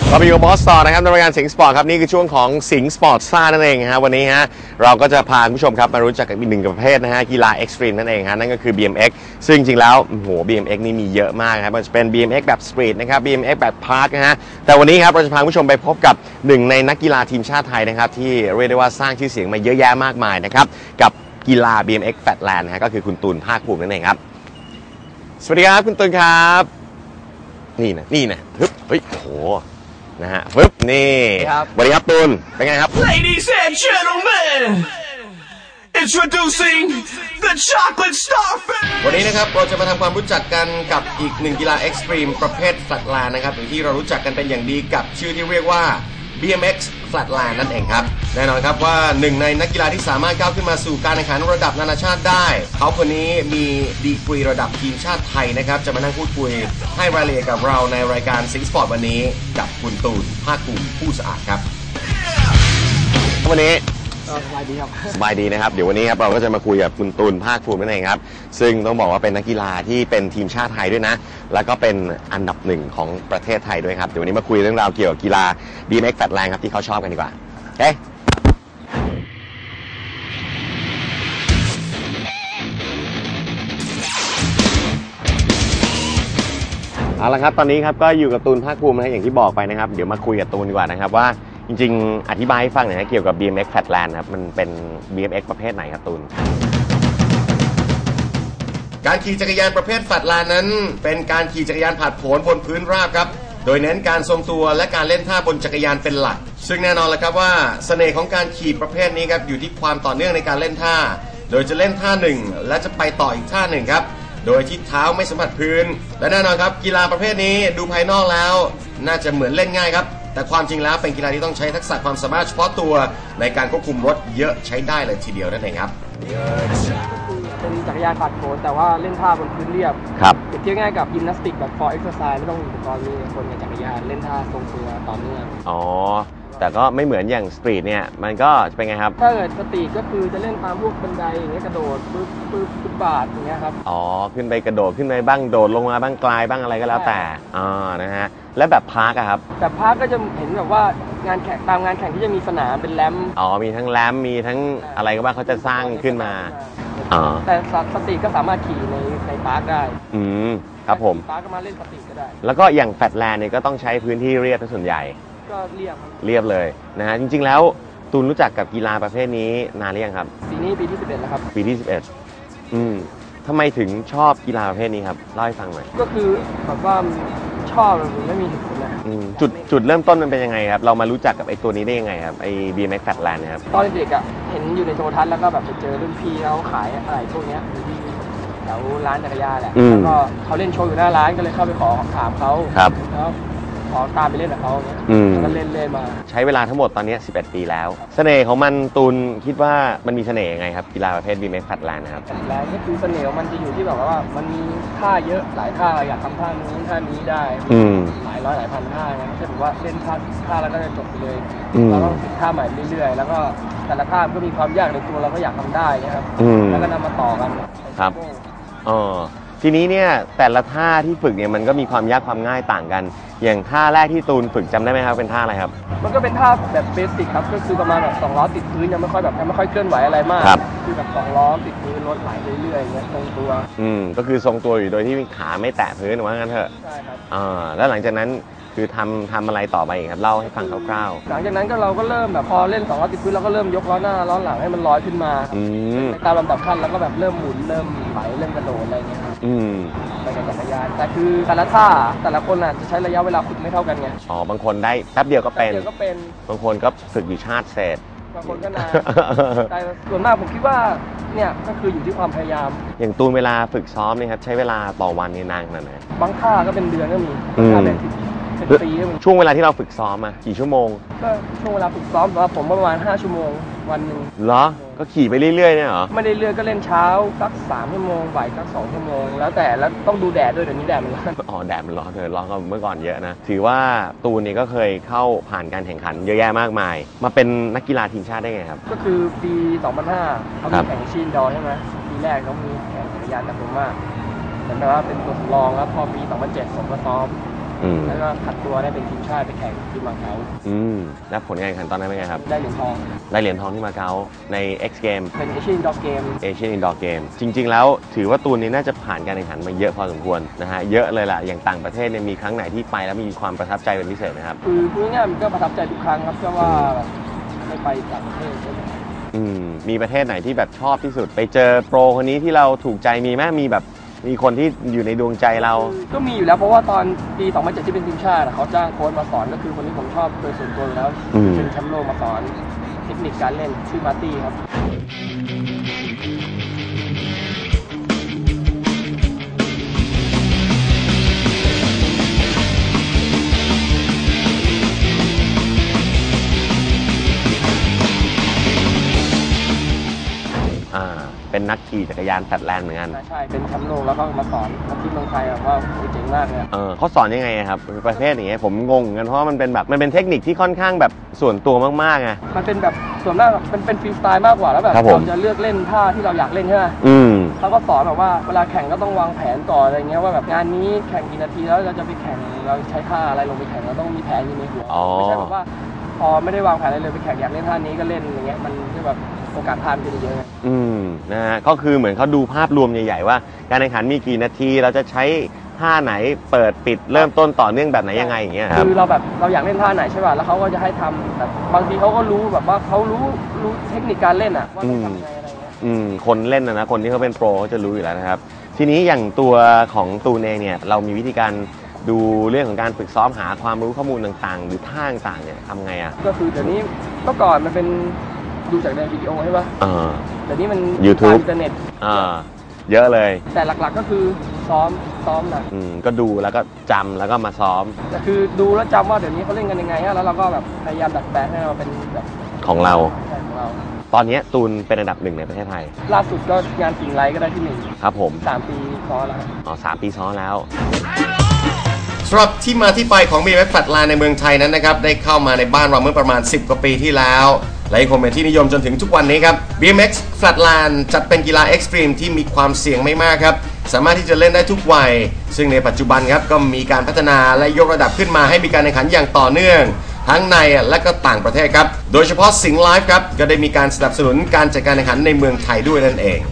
เราไปอยู่กับบอสต่อนะครับในรายการสิงห์สปอร์ตครับนี่คือช่วงของสิงห์สปอร์ตซ่านั่นเองฮะวันนี้ฮะเราก็จะพาคุณผู้ชมครับมารู้จักกับอีกหนึ่งประเภทนะฮะกีฬาเอ็กซ์ตรีมนั่นเองฮะนั่นก็คือ BMX ซึ่งจริงๆแล้วโอ้โห BMX นี่มีเยอะมากครับมันจะเป็น BMX แบบสตรีทนะครับ BMX แบบพาร์คนะฮะแต่วันนี้ครับเราจะพาคุณผู้ชมไปพบกับหนึ่งในนักกีฬาทีมชาติไทยนะครับที่เรียกได้ว่าสร้างชื่อเสียงมาเยอะแยะมากมายนะครับกับกีฬา BMX Flatland นะฮะก็คือคุณตูนภาคภูมินั่นเองครับสวัสดีครับคุณตูนครับนี่นะฮึบเฮ้ยโอ้โหนะฮะปึ๊บนี่สวัสดีครับตูนเป็นไงครับ Ladies and gentlemen introducing the chocolate starfish วันนี้นะครับเราจะมาทำความรู้จักกันกับอีกหนึ่งกีฬาเอ็กซ์ตรีมประเภท Flatland นะครับหรือที่เรารู้จักกันเป็นอย่างดีกับชื่อที่เรียกว่า BMX Flatland นั่นเองครับแน่นอนครับว่าหนึ่งในนักกีฬาที่สามารถก้าวขึ้นมาสู่การแข่งขันระดับนานาชาติได้เขาคนนี้มีดีกรีระดับทีมชาติไทยนะครับจะมานั่งพูดคุยให้รายละเอียดกับเราในรายการสิงห์สปอร์ตวันนี้กับคุณตูนภาคภูมิผู้สะอาดครับวันนี้สบายดีครับสบายดีนะครับเดี๋ยววันนี้ครับเราก็จะมาคุยกับคุณตูนภาคภูมินั่นเองครับซึ่งต้องบอกว่าเป็นนักกีฬาที่เป็นทีมชาติไทยด้วยนะแล้วก็เป็นอันดับหนึ่งของประเทศไทยด้วยครับเดี๋ยววันนี้มาคุยเรื่องราวเกี่ยวกับกีฬา BMX Flatland ครับที่เขาชอบกันดีกว่าโอเคเอาละครับตอนนี้ครับก็อยู่กับตูนภาคภูมินะอย่างที่บอกไปนะครับเดี๋ยวมาคุยกับตูนดีกว่านะครับว่าจริงๆอธิบายให้ฟังหน่อยนะเกี่ยวกับ BMX Flatland ครับมันเป็น BMX ประเภทไหนครับตูนการขี่จักรยานประเภท Flatland นั้นเป็นการขี่จักรยานผาดโผนบนพื้นราบครับโดยเน้นการทรงตัวและการเล่นท่าบนจักรยานเป็นหลักซึ่งแน่นอนแล้วครับว่าเสน่ห์ของการขี่ประเภทนี้ครับอยู่ที่ความต่อเนื่องในการเล่นท่าโดยจะเล่นท่าหนึ่งและจะไปต่ออีกท่าหนึ่งครับโดยที่เท้าไม่สัมผัสพื้นและแน่นอนครับกีฬาประเภทนี้ดูภายนอกแล้วน่าจะเหมือนเล่นง่ายครับแต่ความจริงแล้วเป็นกีฬาที่ต้องใช้ทักษะความสามารถเฉพาะตัวในการควบคุมรถเยอะใช้ได้เลยทีเดียวนั่นเองครับเป็นจักรยานผาดโผนแต่ว่าเล่นท่าบนพื้นเรียบครับเปรียบเทียบง่ายกับยิมนาสติกแบบ for exercise ไม่ต้องมีอุปกรณ์มีคนในจักรยานเล่นท่าทรงตัวต่อเนื่องอ๋อแต่ก็ไม่เหมือนอย่างสตรีทเนี่ยมันก็จะเป็นไงครับถ้าเกิดสตรีทก็คือจะเล่นตามพวกบันไดอย่างเงี้ยกระโดดปึ๊บบาทอย่างเงี้ยครับอ๋อขึ้นไปกระโดดขึ้นไปบ้างโดดลงมาบ้างกลายบ้างอะไรก็แล้วแต่นะฮะแล้วแบบพาร์คครับแบบพาร์คก็จะเห็นแบบว่างานแข่งตามงานแข่งที่จะมีสนามเป็นแรมมีทั้งแรมมีทั้งอะไรก็บ้างเขาจะสร้างขึ้นมาแต่สตรีทก็สามารถขี่ในพาร์คได้ครับผมพาร์คก็มาเล่นสตรีทก็ได้แล้วก็อย่างแฟลตแลนด์เนี่ยก็ต้องใช้พื้นที่เรียบเป็นส่วนใหญ่ก็เรียบเลยนะฮะจริงๆแล้วตูนรู้จักกับกีฬาประเภทนี้นานหรือยังครับปีนี้ปีที่11แล้วครับปีที่11ทำไมถึงชอบกีฬาประเภทนี้ครับเล่าให้ฟังหน่อยก็คือแบบว่าชอบไม่มีเหตุผลนะจุดเริ่มต้นมันเป็นยังไงครับเรามารู้จักกับไอ้ตัวนี้ได้ยังไงครับไอ้ BMX Flatland นะครับตอนเด็กอ่ะเห็นอยู่ในโทรทัศน์แล้วก็แบบไปเจอรุ่นพี่เขาขายอะไรพวกนี้ที่แถวร้านจักรยานแหละแล้วก็เขาเล่นโชว์อยู่หน้าร้านก็เลยเข้าไปขอถามเขาแล้วขอตามไปเล่นกับเขาก็เล่นมาใช้เวลาทั้งหมดตอนนี้11 ปีแล้วเสน่ห์ของมันตูนคิดว่ามันมีเสน่ห์ยังไงครับกีฬาประเภท BMX Flatland นะครับแล้วก็คือเสน่ห์ของมันจะอยู่ที่แบบว่ามันมีท่าเยอะหลายท่าอยากทำท่านู้นท่านี้ได้หลายร้อยหลายพันท่านะไม่ใช่แบบว่าเล่นท่าแล้วก็จะจบไปเลยเราต้องฝึกท่าใหม่เรื่อยๆแล้วก็แต่ละท่าก็มีความยากในตัวเราก็อยากทำได้นะครับแล้วก็นำมาต่อกันครับทีนี้เนี่ยแต่ละท่าที่ฝึกเนี่ยมันก็มีความยากความง่ายต่างกันอย่างท่าแรกที่ตูนฝึกจำได้ไหมครับเป็นท่าอะไรครับมันก็เป็นท่าแบบเบสิกครับก็คือประมาณแบบ2 ล้อติดพื้นยังไม่ค่อยเคลื่อนไหวอะไรมากคือแบบ2 ล้อติดพื้นรถไหลเรื่อยๆอย่างเงี้ยทรงตัวก็คือทรงตัวอยู่โดยที่ขาไม่แตะพื้นหรือว่างั้นเถอะใช่ครับแล้วหลังจากนั้นคือทำอะไรต่อไปอีกครับเล่าให้ฟังคร่าวๆหลังจากนั้นก็เราก็เริ่มแบบพอเล่น2 ล้อติดพื้นเราก็เริ่มยกล้อหน้าล้อหลังให้มันลอยขึ้นมาตามลำดับขั้นแล้วก็แบบเริ่มหมุนเริ่มไหลเริ่มกระโดดอะไรเงี้ยไปกับจักรยานแต่คือแต่ละท่าแต่ละคนอ่ะจะใช้ระยะเวลาฝึกไม่เท่ากันไงบางคนได้แป๊บเดียวก็เป็นบางคนก็ฝึกอยู่ชาติเศษบางคนก็นานแต่ส่วนมากผมคิดว่าเนี่ยก็คืออยู่ที่ความพยายามอย่างตูนเวลาฝึกซ้อมนี่ครับใช้เวลาต่อวันนี่นานขนาดไหนบางท่าก็เป็นเดือนก็มีท่าเป็นปีก็มีช่วงเวลาที่เราฝึกซ้อมกี่ชั่วโมงก็ช่วงเวลาฝึกซ้อมผมประมาณ5 ชั่วโมงวันนึงเหรอก็ขี่ไปเรื่อยๆเนี่ยเหรอไม่ได้เรื่อยก็เล่นเช้าสัก3 ชั่วโมงบ่ายสัก2 ชั่วโมงแล้วแต่แล้วต้องดูแดดด้วยเดี๋ยวนี้แดดมันร้อนแดดมันร้อนร้อนกว่าเมื่อก่อนเยอะนะถือว่าตูนนี่ก็เคยเข้าผ่านการแข่งขันเยอะแยะมากมายมาเป็นนักกีฬาทีมชาติได้ไงครับก็คือปี2005เขามีแข่งชินดอใช่ไหมปีแรกเขามีแข่งจักรยานแต่ผมว่าแต่ว่าเป็นตัวสำรองแล้วพอปี2007ผมก็ซ้อมแล้วก็คัดตัวได้เป็นทีมชาติไปแข่งที่มาเก๊าแล้วผลงานแข่งขันตอนนั้นเป็นไงครับได้เหรียญทองที่มาเก๊าใน X Game เป็นเอเชียนอินดอร์เกมจริงๆแล้วถือว่าตูนนี้น่าจะผ่านการแข่งขันมาเยอะพอสมควรนะฮะเยอะเลยล่ะอย่างต่างประเทศเนี่ยมีครั้งไหนที่ไปแล้วมีความประทับใจเป็นพิเศษไหมครับคือพูดง่ายๆมันก็ประทับใจทุกครั้งครับเพราะว่าไม่ไปต่างประเทศใช่ไหมมีประเทศไหนที่แบบชอบที่สุดไปเจอโปรคนนี้ที่เราถูกใจมีไหมมีคนที่อยู่ในดวงใจเราก็มีอยู่แล้วเพราะว่าตอนปี 2007 ที่เป็นทีมชาติเขาจ้างโค้ชมาสอนก็คือคนที่ผมชอบโดยส่วนตัวแล้วเป็นแชมป์โลกมาสอนเทคนิคการเล่นชื่อมาร์ตี้ครับเป็นนักขี่จักรยานแฟลตแลนด์เหมือนกันใช่เป็นแชมป์โลกแล้วก็มาสอนที่เมืองไทยว่าเจ๋งมากเลยเขาสอนยังไงครับประเภทอย่างเงี้ยผมงงกันเพราะว่ามันเป็นเทคนิคที่ค่อนข้างแบบส่วนตัวมากๆไงมันเป็นแบบส่วนมากเป็นฟรีสไตล์มากกว่าแล้วแบบเราจะเลือกเล่นท่าที่เราอยากเล่นใช่ไหมเขาก็สอนแบบว่าเวลาแข่งก็ต้องวางแผนก่อนอะไรเงี้ยว่าแบบงานนี้แข่งกี่นาทีแล้วเราจะไปแข่งเราใช้ท่าอะไรลงไปแข่งเราต้องมีแผนอยู่ในหัวไม่ใช่แบบว่าพอไม่ได้วางแผนอะไรเลยไปแข่งอยากเล่นท่านี้ก็เล่นอย่างเงี้ยมันจะแบบโอกาสพลาดจะเยอะนะฮะก็คือเหมือนเขาดูภาพรวมใหญ่ๆว่าการแข่งขันมีกี่นาทีเราจะใช้ท่าไหนเปิดปิดเริ่มต้นต่อเนื่องแบบไหนยังไงอย่างเงี้ยครับคือเราอยากเล่นท่าไหนใช่ป่ะแล้วเขาก็จะให้ทำแบบบางทีเขาก็รู้แบบว่าเขารู้เทคนิคการเล่นอ่ะว่าต้องทำยังไงอะไรเงี้ยคนเล่นนะคนที่เขาเป็นโปรเขาจะรู้อยู่แล้วนะครับทีนี้อย่างตัวของตูนเองเนี่ยเรามีวิธีการดูเรื่องของการฝึกซ้อมหาความรู้ข้อมูลต่างๆหรือท่าต่างๆเนี่ยทำไงอ่ะก็คือเดี๋ยวนี้เมื่อก่อนมันเป็นดูจากในวิดีโอใช่ป่ะแต่นี่มัน YouTube อินเทอร์เน็ตเยอะเลยแต่หลักๆก็คือซ้อมนะก็ดูแล้วก็จำแล้วก็มาซ้อมแต่คือดูแล้วจำว่าเดี๋ยวนี้เขาเล่นกันยังไงแล้วเราก็แบบพยายามดัดแปลงให้เราเป็นแบบของเราของเราตอนนี้ตูนเป็นอันดับ1ในประเทศไทยล่าสุดก็งานสิงห์ไลท์ก็ได้ที่1 ครับผม 3 ปีซ้อนแล้ว 3 ปีซ้อนแล้วสำหรับที่มาที่ไปของ BMX Flatland ในเมืองไทยนั้นนะครับได้เข้ามาในบ้านเราเมื่อประมาณ10 กว่าปีที่แล้วและยังคงเป็นที่นิยมจนถึงทุกวันนี้ครับ BMX Flatland จัดเป็นกีฬาเอ็กซ์ตรีมที่มีความเสี่ยงไม่มากครับสามารถที่จะเล่นได้ทุกวัยซึ่งในปัจจุบันครับก็มีการพัฒนาและยกระดับขึ้นมาให้มีการแข่งขันอย่างต่อเนื่องทั้งในและก็ต่างประเทศครับโดยเฉพาะสิงห์ไลฟ์ครับก็ได้มีการสนับสนุนการจัดการแข่งขันในเมืองไทยด้วยนั่นเอง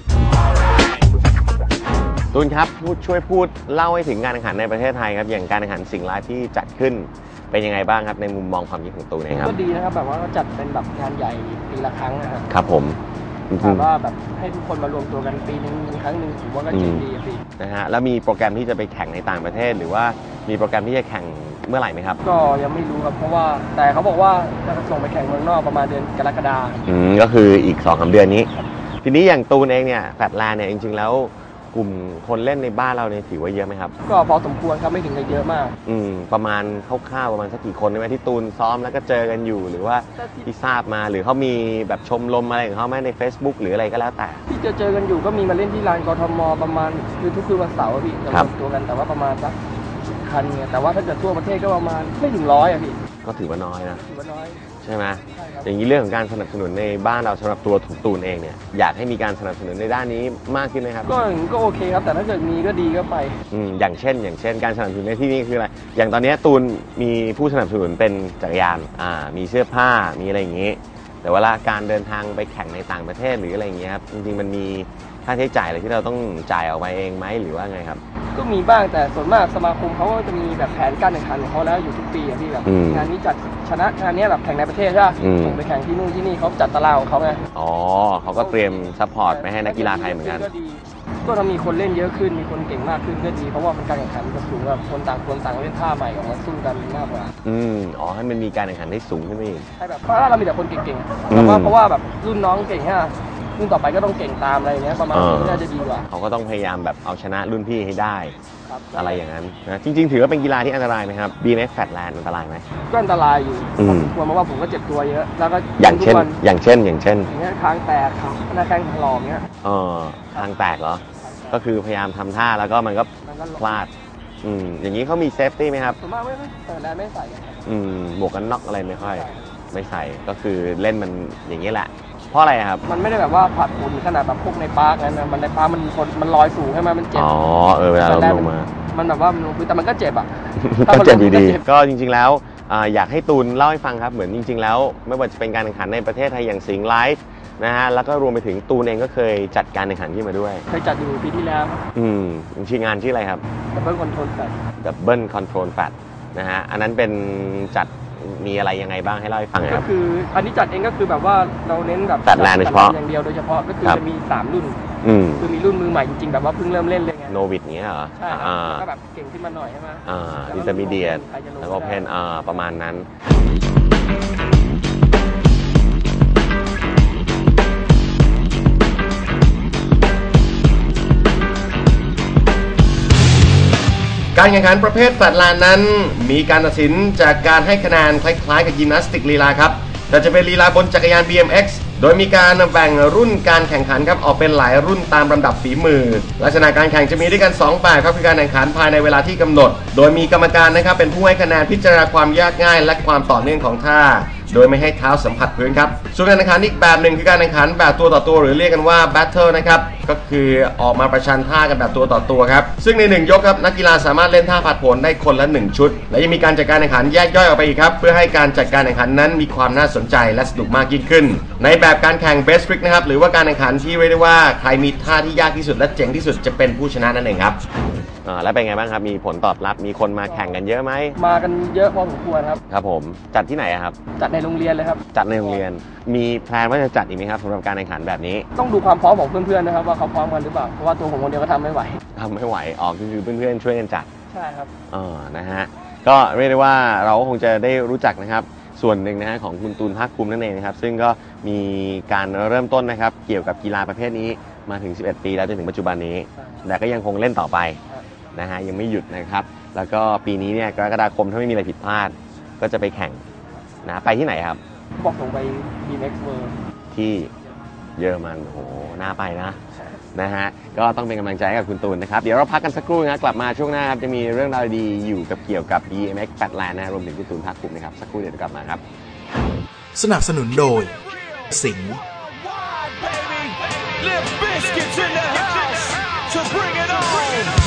ตูนครับช่วยพูดเล่าให้ถึงการแข่งขันในประเทศไทยครับอย่างการแข่งขันสิงห์ไลฟ์ที่จัดขึ้นเป็นยังไงบ้างครับในมุมมองความคิดของตูนเองครับก็ดีนะครับแบบว่าก็จัดเป็นแบบงานใหญ่ปีละครั้งนะครับครับผมแต่ว่าแบบให้ทุกคนมารวมตัวกันปีนึงครั้งหนึ่งผมว่าก็ดีพี่นะฮะแล้วมีโปรแกรมที่จะไปแข่งในต่างประเทศหรือว่ามีโปรแกรมที่จะแข่งเมื่อไหร่ไหมครับก็ยังไม่รู้ครับเพราะว่าแต่เขาบอกว่าจะส่งไปแข่งเมืองนอกประมาณเดือนกรกฎาคมก็คืออีก 2-3 เดือนนี้ทีนี้อย่างตูนเองเนี่ยแฟลตแลนด์เนี่ยจริงๆแล้วกลุ่มคนเล่นในบ้านเราเนี่ยถือว่าเยอะไหมครับก็พอสมควรครับไม่ถึงกับเยอะมากประมาณคร่าวๆประมาณสักกี่คนได้ไหมที่ตูนซ้อมแล้วก็เจอกันอยู่หรือว่าที่ทราบมาหรือเขามีแบบชมรมอะไรของเขาไหมใน Facebook หรืออะไรก็แล้วแต่ที่เจอกันอยู่ก็มีมาเล่นที่ลานกทมประมาณคือทุกคืนวันเสาร์พี่จะรวมตัวกันแต่ว่าประมาณสักคันเนี่ยแต่ว่าถ้าเกิดทั่วประเทศก็ประมาณไม่ถึง100พี่ก็ถือว่าน้อยนะถือว่าน้อยใช่ไหมอย่างนี้เรื่องของการสนับสนุนในบ้านเราสำหรับตัวตูนเองเนี่ยอยากให้มีการสนับสนุนในด้านนี้มากขึ้นไหมครับก็โอเคครับแต่ถ้าเกิดมีก็ดีก็ไปอย่างเช่นการสนับสนุนในที่นี้คืออะไรอย่างตอนนี้ตูนมีผู้สนับสนุนเป็นจักรยานมีเสื้อผ้ามีอะไรอย่างนี้แต่เวลาการเดินทางไปแข่งในต่างประเทศหรืออะไรอย่างเงี้ยครับจริงๆมันมีค่าใช้จ่ายอะไรที่เราต้องจ่ายออกมาเองไหมหรือว่าไงครับก็มีบ้างแต่ส่วนมากสมาคมเขาก็จะมีแบบแผนการแข่งขันของเขาแล้วอยู่ทุกปีพี่แบบงานนี้จัดชนะงานนี้แบบแข่งในประเทศใช่ไหมส่งไปแข่งที่นู่นที่นี่เขาจัดตารางของเขาไงเขาก็เตรียมซัพพอร์ตไปให้นักกีฬาไทยเหมือนกันก็ถ้ามีคนเล่นเยอะขึ้นมีคนเก่งมากขึ้นก็ดีเพราะว่ามันการแข่งขันก็สูงแบบคนต่างเล่นท่าใหม่ออกมาสู้กันมากกว่าให้มันมีการแข่งขันที่สูงขึ้นไปอีกใช่แบบเพราะเรามีแต่คนเก่งๆแต่ว่าเพราะว่าแบบรุ่นน้องเก่งฮะรุ่นต่อไปก็ต้องเก่งตามอะไรอย่างเงี้ยประมาณนี้น่าจะดีกว่าเขาก็ต้องพยายามแบบเอาชนะรุ่นพี่ให้ได้อะไรอย่างนั้นนะจริงๆถือว่าเป็นกีฬาที่อันตรายไหมครับ BMX Flatland อันตรายไหมก็อันตรายอยู่ควรเพราะว่าผมก็เจ็บตัวเยอะแล้วก็อย่างเช่นอย่างเงี้ยคางแตกครับหน้าแข้งหลอมเงี้ยคางแตกเหรอก็คือพยายามทำท่าแล้วก็มันก็พลาดอย่างนี้เขามีเซฟตี้ไหมครับส่วนมากไม่ใส่หมวกกันน็อกอะไรไม่ค่อยไม่ใส่ก็คือเล่นมันอย่างนี้แหละเพราะอะไรครับมันไม่ได้แบบว่าผัดผลขนาดแบบพวกในปาร์กนั้นนะมันในปาร์กมันลอยสูงใช่ไหมมันเจ็บเวลาเราลงมามันแบบว่าแต่มันก็เจ็บอ่ะก็เจ็บดีก็จริงๆแล้วอยากให้ตูนเล่าให้ฟังครับเหมือนจริงๆแล้วไม่ว่าจะเป็นการแข่งขันในประเทศไทยอย่างสิงห์ไลฟ์นะฮะแล้วก็รวมไปถึงตูนเองก็เคยจัดการแข่งขันที่มาด้วยเคยจัดอยู่ปีที่แล้วชื่องานชื่ออะไรครับ Double Control Fat Double Control Fat นะฮะอันนั้นเป็นจัดมีอะไรยังไงบ้างให้เล่าให้ฟังครับก็คืออันนี้จัดเองก็คือแบบว่าเราเน้นแบบแฟตแลนด์โดยเฉพาะอย่างเดียวโดยเฉพาะก็คือจะมี3รุ่นคือมีรุ่นมือใหม่จริงๆแบบว่าเพิ่งเริ่มเล่นเลยไงโนวิดเงี้ยเหรอใช่ก็แบบเก่งขึ้นมาหน่อยใช่ไหมอินเตอร์มีเดียตแล้วก็เพนประมาณนั้นการแข่งขันประเภทแฟลตแลนด์นั้นมีการตัดสินจากการให้คะแนนคล้ายๆกับยิมนาสติกลีลาครับแต่จะเป็นลีลาบนจักรยาน BMX โดยมีการแบ่งรุ่นการแข่งขันครับออกเป็นหลายรุ่นตามลำดับฝีมือลักษณะการแข่งจะมีด้วยกัน2แบบครับคือการแข่งขันภายในเวลาที่กำหนดโดยมีกรรมการนะครับเป็นผู้ให้คะแนนพิจารณาความยากง่ายและความต่อเนื่องของท่าโดยไม่ให้เท้าสัมผัสพื้นครับส่วนการแข่งขันอีกแบบหนึ่งคือการแข่งขันแบบตัวต่อตัวหรือเรียกกันว่า Battle นะครับก็คือออกมาประชันท่ากันแบบตัวต่อตัวครับซึ่งใน1ยกครับนักกีฬาสามารถเล่นท่าผัดผลได้คนละ1ชุดและยังมีการจัดการแข่งขันแยกย่อยออกไปอีกครับเพื่อให้การจัดการแข่งขันนั้นมีความน่าสนใจและสนุกมากยิ่งขึ้นในแบบการแข่ง Best Trick นะครับหรือว่าการแข่งขันที่เรียกได้ว่าใครมีท่าที่ยากที่สุดและเจ๋งที่สุดจะเป็นผู้ชนะนั่นเองครับแล้วเป็นไงบ้างครับมีผลตอบรับมีคนมาแข่งกันเยอะไหมมากันเยอะพอสมควรครับครับผมจัดที่ไหนครับจัดในโรงเรียนเลยครับจัดในโรงเรียนมีแพลนว่าจะจัดอีกไหมครับสำหรับการแข่งขันแบบนี้ต้องดูความพร้อมของเพื่อนๆนะครับว่าเขาพร้อมกันหรือเปล่าเพราะว่าตัวผมคนเดียวก็ทำไม่ไหวคือเพื่อนๆช่วยกันจัดใช่ครับนะฮะก็เรียกได้ว่าเราคงจะได้รู้จักนะครับส่วนหนึ่งนะฮะของคุณตูนภาคภูมินั่นเองนะครับซึ่งก็มีการเริ่มต้นนะครับเกี่ยวกับกีฬาประเภทนี้มาถึง11ปีแล้วจนถึงปัจจุบันนี้แต่ก็ยังคงเล่นต่อไปนะฮะยังไม่หยุดนะครับแล้วก็ปีนี้เนี่ยกรกฎาคมถ้าไม่มีอะไรผิดพลาดก็จะไปแข่งนะไปที่ไหนครับบอกส่งไป BMX World ที่เยอรมันโหน่าไปนะฮะก็ต้องเป็นกำลังใจให้กับคุณตูนนะครับเดี๋ยวเราพักกันสักครู่นะกลับมาช่วงหน้าครับจะมีเรื่องราวดีอยู่กับเกี่ยวกับ BMX Flatland นะรวมถึงคุณตูนภาคภูมินะครับสักครู่เดี๋ยวกลับมาครับสนับสนุนโดยสิงห์ Limp Bizkit's in the house to bring it on.